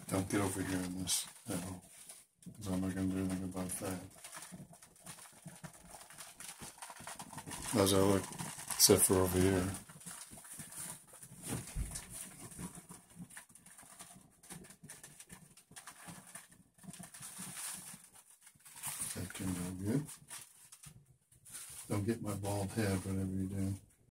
Don't get over here in this at all, because I'm not going to do anything about that. How's that look? Except for over here. That can go good. Don't get my bald head, whatever you do.